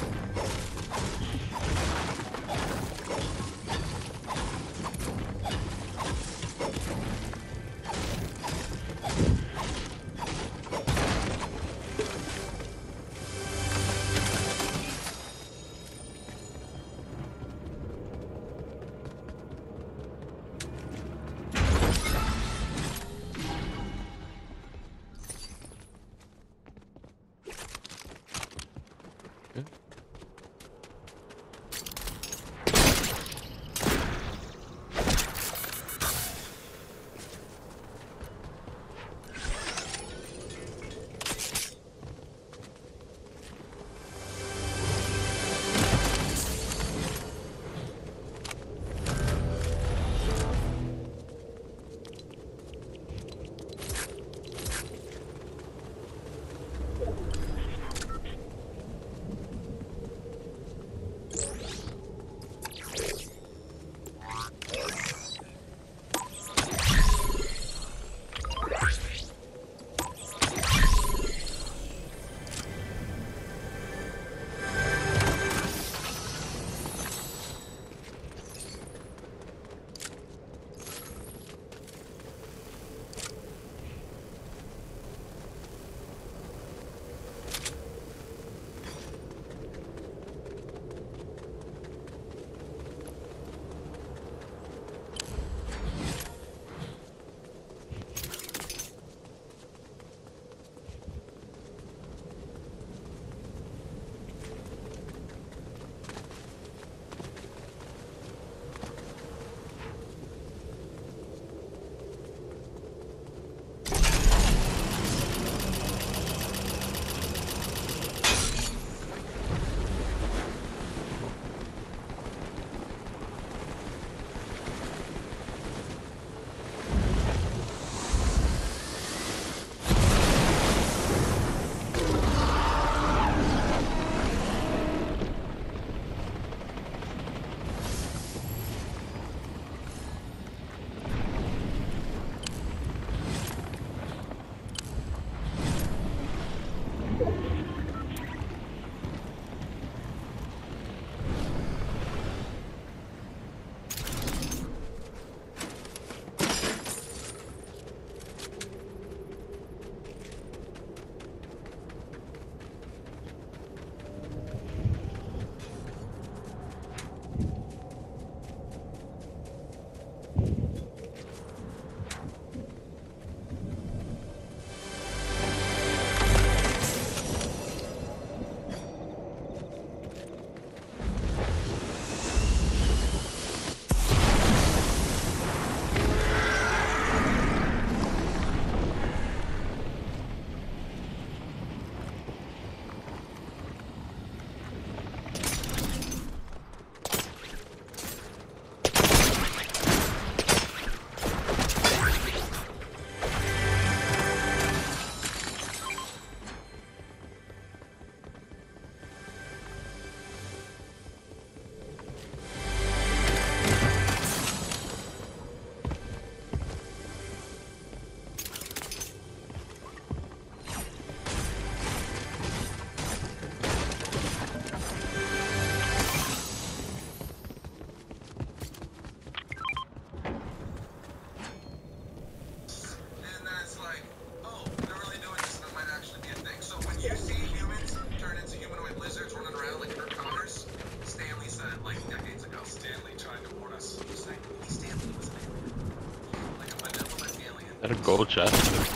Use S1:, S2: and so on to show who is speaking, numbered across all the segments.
S1: That a gold chest?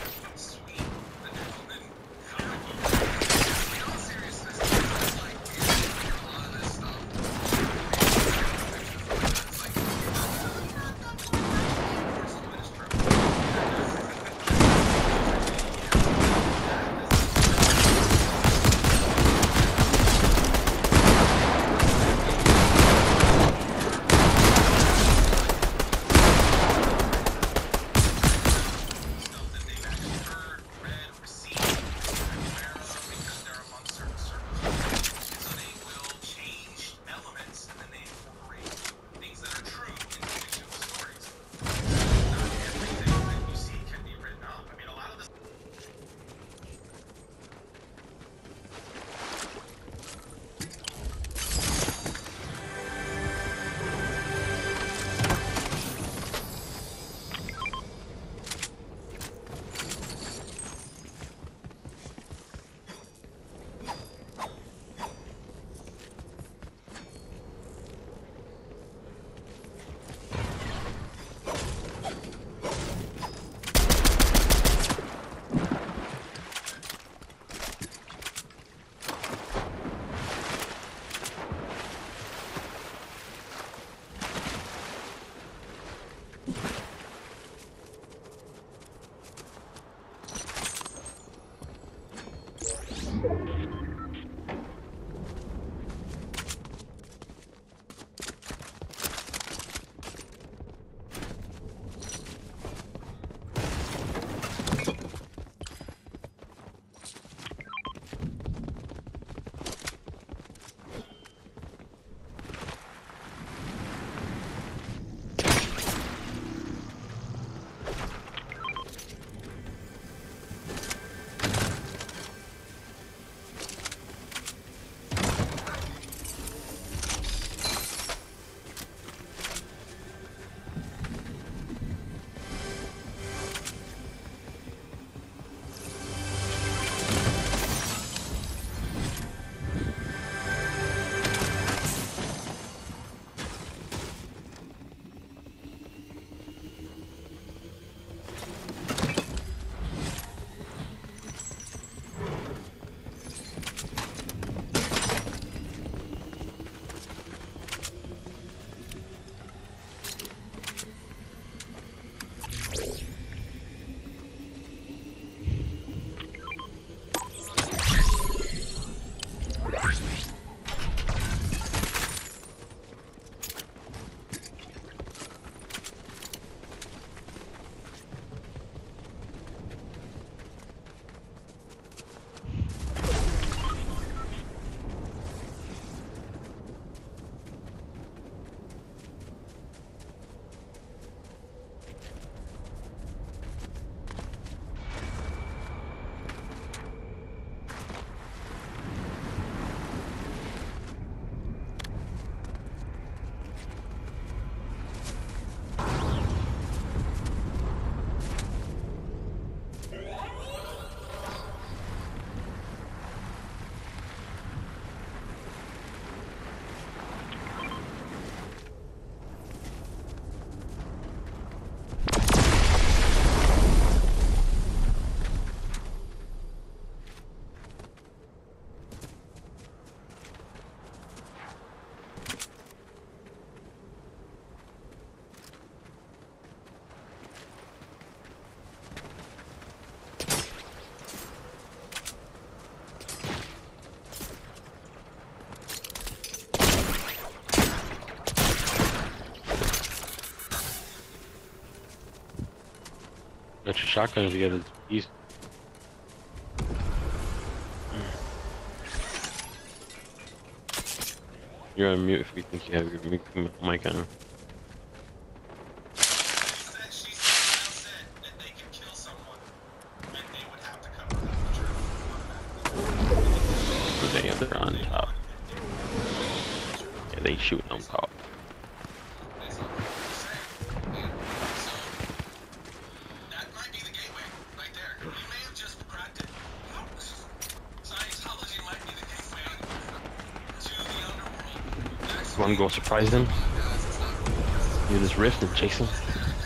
S1: got your shotgun if you get a piece. You're on mute if you think you have your mic on. They're on top. Yeah, they shooting on top.
S2: That might be the gateway, right there. You may have just cracked it. Scientology might be the gateway to the underworld.
S1: Want to go surprise them? You this rift and chase them?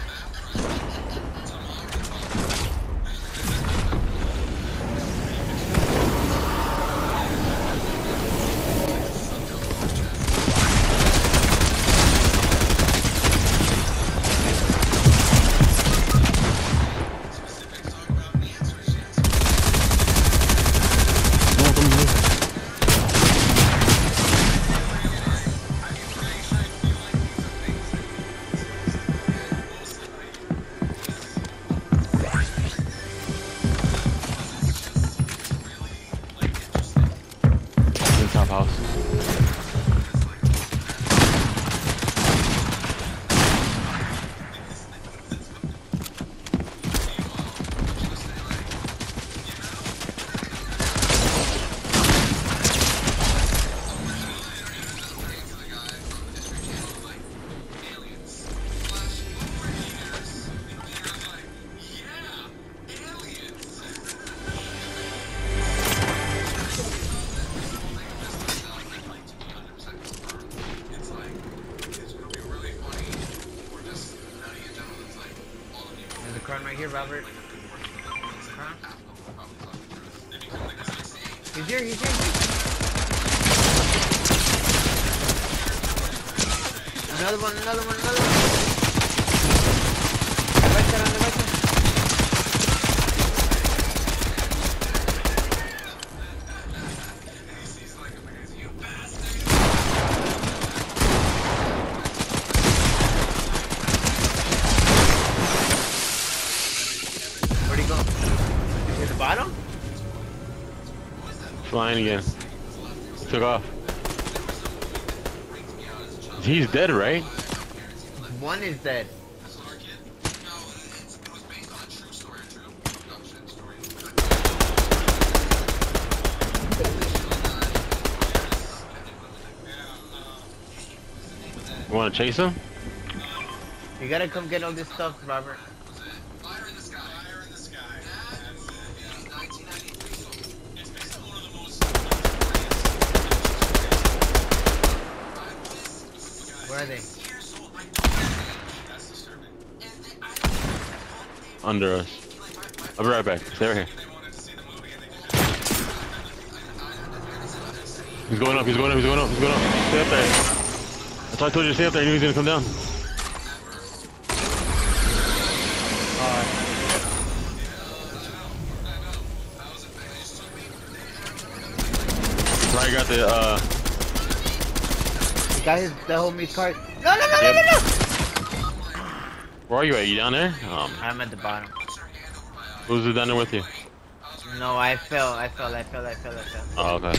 S1: Top house.
S3: Run right here, Robert. Huh? He's here, he's here. Another one. Right side, on the right side. Where'd he go? He's at the bottom?
S1: Flying again. Took off. He's dead, right?
S3: One is dead.
S1: You want to chase him?
S3: You gotta come get all this stuff, Robert.
S2: Fire in the sky. Fire in the sky. That's it. Yeah. 1993. It's based on one of the most
S3: Where are they?
S2: That's disturbing.
S1: Under us. I'll be right back. Stay right here.
S2: They wanted to see the movie and they just
S1: He's going up. Stay up there. That's why I told you to stay up there. I knew he was gonna come down. Right, got the
S3: The guy is the homie's cart. No!
S1: Where are you at? You down there?
S3: I'm at the bottom.
S1: Who's down there with you?
S3: No, I fell.
S1: Oh, okay.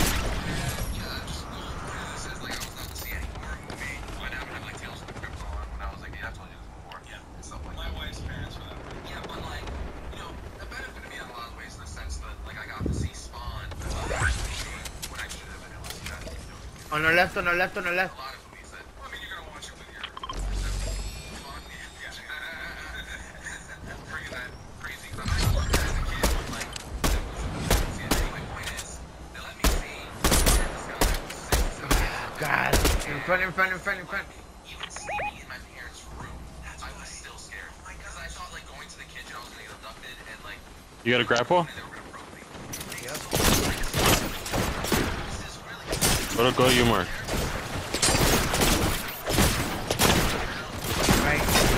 S2: my wife's parents for that.
S4: Yeah, but like, you know, that benefited me in a lot of ways in the sense that, like, I got to see Spawn when I should have been able to see that.
S3: On our left.
S4: A lot of movies that, well, I mean, you're gonna watch it with your Spawn, bringing that crazy. But I loved it as a kid, but like, my point is, they let me see this guy was 6, 7,
S3: God. In front.
S4: even see me in my parents' room. I was still scared because I thought like going to the kitchen, I was gonna get abducted and like
S1: You got a grapple?
S4: they were gonna probe me.
S3: Yep.
S4: This is really
S1: Go to you, Mark.
S3: Right.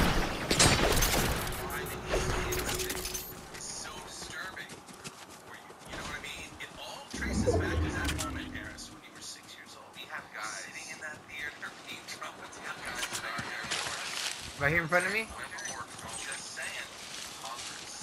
S4: it's so disturbing. Where you know what I mean? It all traces back to that moment, Harris, when you were 6 years old. We have guys sitting in that theater being traumatized.
S3: Right here in front of me.
S4: Just saying. Concerts.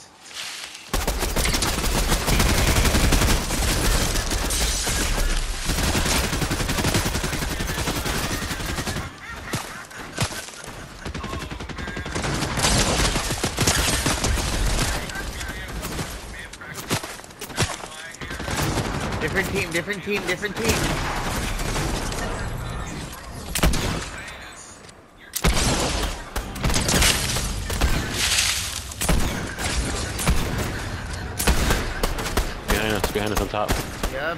S3: Different team, different team, different team.
S1: Behind us on top.
S3: Yep.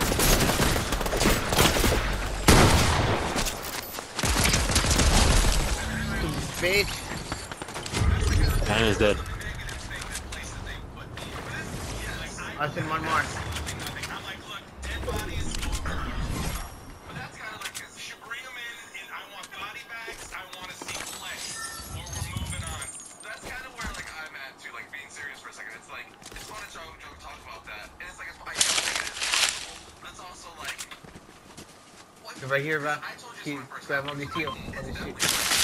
S3: Bitch.
S1: Behind us dead.
S3: Us in one more.
S2: I'm like, look, dead bodies. But that's kind of like, you should bring them in, and I want body bags, I want to see flesh, or we're moving on.
S4: That's kind of where like I'm at too. Like being serious for a second. It's like it's fun to joke talk about that, and it's like I know it is possible, but it's also like. What?
S3: So right here, bro.
S4: I told you
S3: Keep
S4: this one first.
S3: grab on the heel. On the shoot.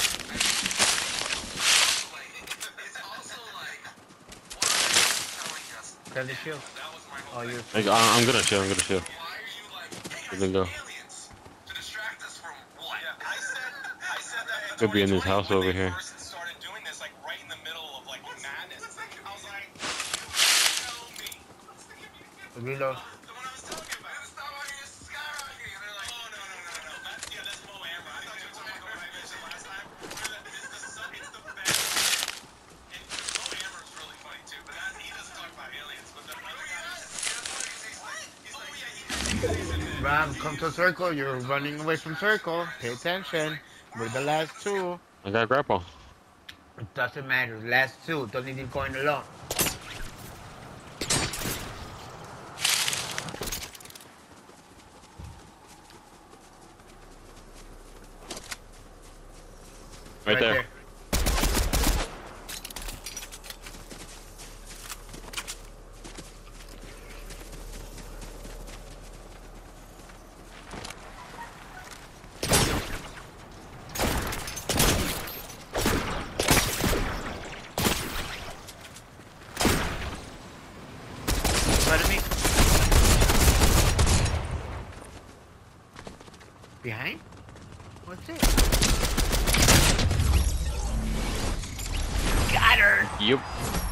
S4: It's also like, why are you telling us?
S3: Grab the shield.
S2: That was my
S3: Oh,
S2: whole
S3: you.
S2: thing.
S1: I'm gonna chill. I'm gonna chill.
S2: Why are you like, hey
S1: Good
S2: guys,
S1: to go.
S2: aliens, to distract us from what? Yeah, I said that in
S1: Could be in this
S2: 2020
S1: house
S2: when
S1: over
S2: they
S1: here.
S2: first started doing this, like right in the middle of like madness. I was like, tell me.
S3: Reload.
S2: The one I was telling you about. Stop fucking skyrocketing. And they're like, oh, no. That's Mo Amber. I thought you were talking about what I mentioned last time. It's the best. And Mo Amber is really funny too, but he doesn't talk about aliens. But the other guy, he's like,
S3: Ram, come to circle. You're running away from circle. Pay attention. We're the last two.
S1: I got grapple.
S3: It doesn't matter. Last two. Don't need him going alone.
S1: Right there.
S3: Front of me. Behind? What's it? Got her!
S1: Yep.